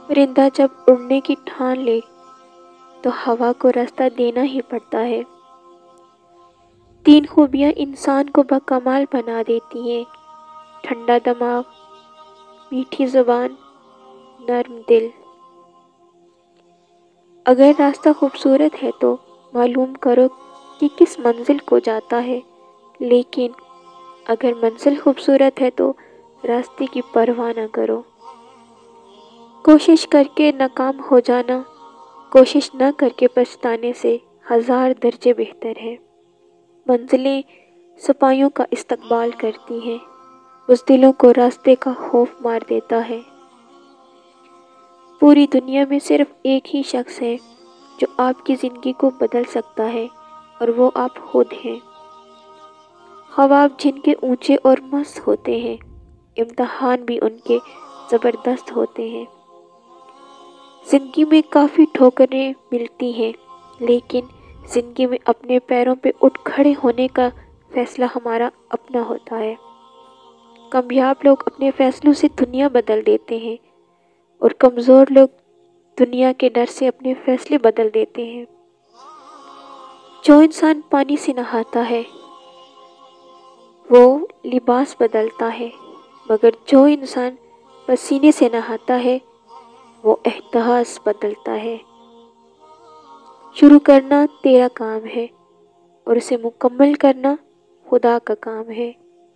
پرندہ جب اڑنے کی ٹھان لے تو ہوا کو راستہ دینا ہی پڑتا ہے۔ 3 خوبیاں انسان کو باکمال بنا دیتی ہیں: ٹھنڈا دماغ، میٹھی زبان، نرم دل۔ اگر راستہ خوبصورت ہے تو معلوم کرو کہ کس منزل کو جاتا ہے، لیکن اگر منزل خوبصورت ہے تو راستے کی پرواہ نہ کرو۔ کوشش کر کے ناکام ہو جانا کوشش نہ کر کے پچھتانے سے 1000 درجے بہتر ہے۔ منزلیں سپاہیوں کا استقبال کرتی ہیں، بزدلوں کو راستے کا خوف مار دیتا ہے۔ پوری دنیا میں صرف ایک ہی شخص ہے جو آپ کی زندگی کو بدل سکتا ہے، اور وہ آپ خود ہیں۔ خواب جن کے اونچے اور مست ہوتے ہیں، امتحان بھی ان کے زبردست ہوتے ہیں۔ زندگی میں کافی ٹھوکریں ملتی ہیں، لیکن زندگی میں اپنے پیروں پہ اٹھ کھڑے ہونے کا فیصلہ ہمارا اپنا ہوتا ہے۔ کامیاب لوگ اپنے فیصلوں سے دنیا بدل دیتے ہیں، اور کمزور لوگ دنیا کے ڈر سے اپنے فیصلے بدل دیتے ہیں۔ جو انسان پانی سے نہاتا ہے وہ لباس بدلتا ہے، مگر جو انسان پسینے سے نہاتا ہے وہ احساس بدلتا ہے۔ شروع کرنا تیرا کام ہے اور اسے مکمل کرنا خدا کا کام ہے۔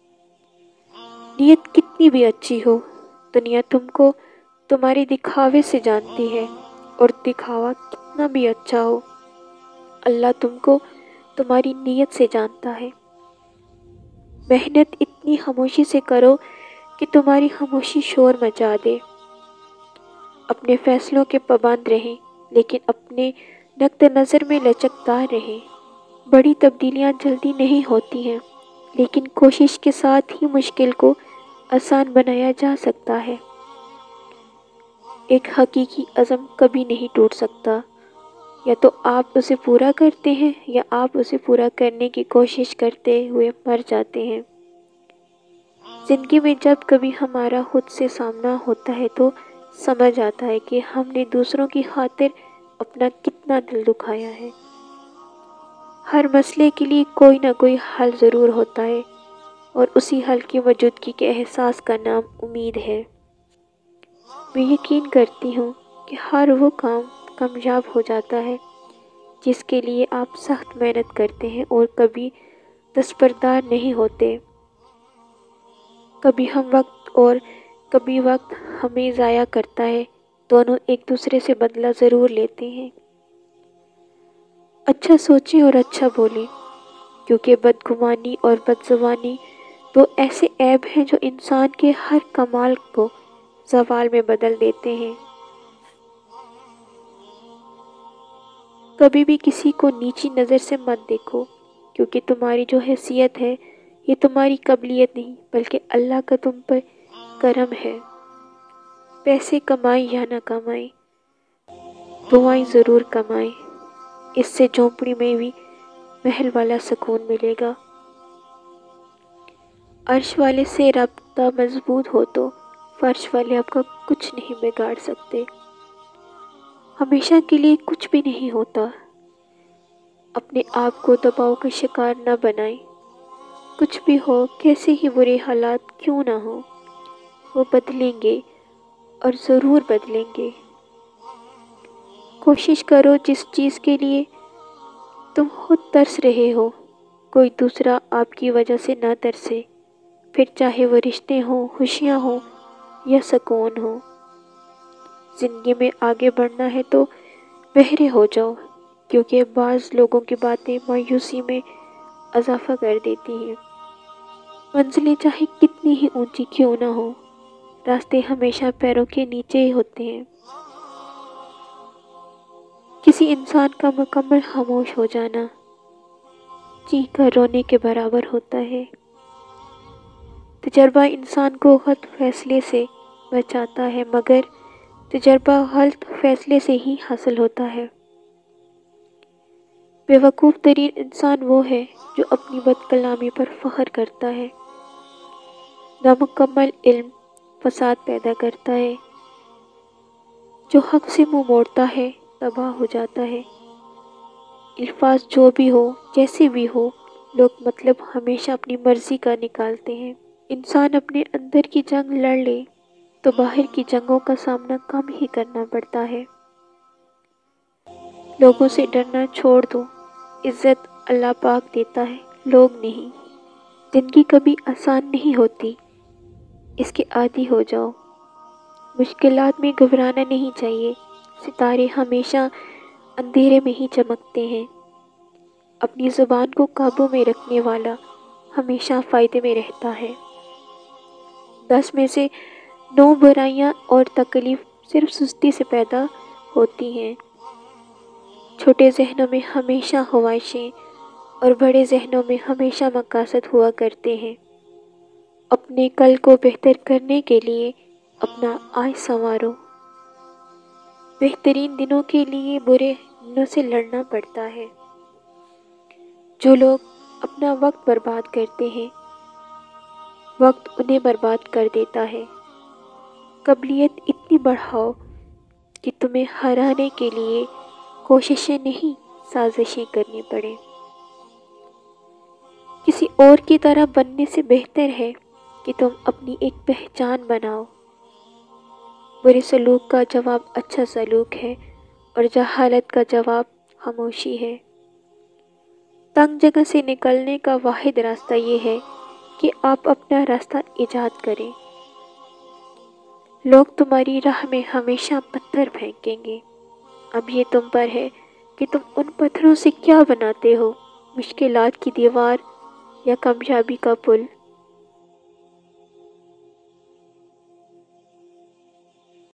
نیت کتنی بھی اچھی ہو، دنیا تم کو تمہارے دکھاوے سے جانتی ہے، اور دکھاوا کتنا بھی اچھا ہو، اللہ تم کو تمہاری نیت سے جانتا ہے۔ محنت اتنی خاموشی سے کرو کہ تمہاری خاموشی شور مچا دے۔ اپنے فیصلوں کے پابند رہیں، لیکن اپنے نقطہ نظر میں لچکدار رہیں۔ بڑی تبدیلیاں جلدی نہیں ہوتی ہیں، لیکن کوشش کے ساتھ ہی مشکل کو آسان بنایا جا سکتا ہے۔ ایک حقیقی عزم کبھی نہیں ٹوٹ سکتا، یا تو آپ اسے پورا کرتے ہیں یا آپ اسے پورا کرنے کی کوشش کرتے ہوئے مر جاتے ہیں۔ زندگی میں جب کبھی ہمارا خود سے سامنا ہوتا ہے تو سمجھ آتا ہے کہ ہم نے دوسروں کی خاطر اپنا کتنا دل دکھایا ہے۔ ہر مسئلے کے لیے کوئی نہ کوئی حل ضرور ہوتا ہے، اور اسی حل کی موجودگی کے احساس کا نام امید ہے۔ میں یقین کرتی ہوں کہ ہر وہ کام کامیاب ہو جاتا ہے جس کے لیے آپ سخت محنت کرتے ہیں اور کبھی دستبردار نہیں ہوتے۔ کبھی ہم وقت اور کبھی وقت ہمیں ضائع کرتا ہے، دونوں ایک دوسرے سے بدلہ ضرور لیتے ہیں۔ اچھا سوچیں اور اچھا بولیں، کیونکہ بدگمانی اور بدزبانی 2 ایسے عیب ہیں جو انسان کے ہر کمال کو زوال میں بدل دیتے ہیں۔ کبھی بھی کسی کو نیچی نظر سے مت دیکھو، کیونکہ تمہاری جو حیثیت ہے یہ تمہاری قابلیت نہیں بلکہ اللہ کا تم پر کرم ہے۔ پیسے کمائیں یا نہ کمائیں، دعائیں ضرور کمائیں، اس سے جھونپڑی میں بھی محل والا سکون ملے گا۔ عرش والے سے رابطہ مضبوط ہو تو فرش والے آپ کا کچھ نہیں بگاڑ سکتے۔ ہمیشہ کے لیے کچھ بھی نہیں ہوتا، اپنے آپ کو دباؤ کا شکار نہ بنائیں۔ کچھ بھی ہو، کیسے ہی برے حالات کیوں نہ ہوں، وہ بدلیں گے اور ضرور بدلیں گے۔ کوشش کرو جس چیز کے لیے تم خود ترس رہے ہو کوئی دوسرا آپ کی وجہ سے نہ ترسے، پھر چاہے وہ رشتے ہوں، خوشیاں ہوں یا سکون ہو۔ زندگی میں آگے بڑھنا ہے تو بہرے ہو جاؤ، کیونکہ بعض لوگوں کی باتیں مایوسی میں اضافہ کر دیتی ہیں۔ منزلیں چاہے کتنی ہی اونچی کیوں نہ ہو، راستے ہمیشہ پیروں کے نیچے ہی ہوتے ہیں۔ کسی انسان کا مکمل خاموش ہو جانا چیخ کر رونے کے برابر ہوتا ہے۔ تجربہ انسان کو غلط فیصلے سے بچاتا ہے، مگر تجربہ غلط فیصلے سے ہی حاصل ہوتا ہے۔ بے وقوف ترین انسان وہ ہے جو اپنی بد کلامی پر فخر کرتا ہے۔ نامکمل علم فساد پیدا کرتا ہے، جو حق سے منہ موڑتا ہے تباہ ہو جاتا ہے۔ الفاظ جو بھی ہو، جیسے بھی ہو، لوگ مطلب ہمیشہ اپنی مرضی کا نکالتے ہیں۔ انسان اپنے اندر کی جنگ لڑ لے تو باہر کی جنگوں کا سامنا کم ہی کرنا پڑتا ہے۔ لوگوں سے ڈرنا چھوڑ دو، عزت اللہ پاک دیتا ہے، لوگ نہیں۔ زندگی کبھی آسان نہیں ہوتی، اس کے عادی ہو جاؤ۔ مشکلات میں گھبرانا نہیں چاہیے، ستارے ہمیشہ اندھیرے میں ہی چمکتے ہیں۔ اپنی زبان کو قابو میں رکھنے والا ہمیشہ فائدے میں رہتا ہے۔ 10 میں سے 9 برائیاں اور تکلیف صرف سستی سے پیدا ہوتی ہیں۔ چھوٹے ذہنوں میں ہمیشہ خواہشیں اور بڑے ذہنوں میں ہمیشہ مقاصد ہوا کرتے ہیں۔ اپنے کل کو بہتر کرنے کے لیے اپنا آج سنوارو۔ بہترین دنوں کے لیے برے دنوں سے لڑنا پڑتا ہے۔ جو لوگ اپنا وقت برباد کرتے ہیں، وقت انہیں برباد کر دیتا ہے۔ قابلیت اتنی بڑھاؤ کہ تمہیں ہرانے کے لیے کوششیں نہیں، سازشیں کرنی پڑیں۔ کسی اور کی طرح بننے سے بہتر ہے کہ تم اپنی ایک پہچان بناؤ۔ برے سلوک کا جواب اچھا سلوک ہے اور جہالت کا جواب خاموشی ہے۔ تنگ جگہ سے نکلنے کا واحد راستہ یہ ہے کہ آپ اپنا راستہ ایجاد کریں۔ لوگ تمہاری راہ میں ہمیشہ پتھر پھینکیں گے، اب یہ تم پر ہے کہ تم ان پتھروں سے کیا بناتے ہو، مشکلات کی دیوار یا کامیابی کا پل۔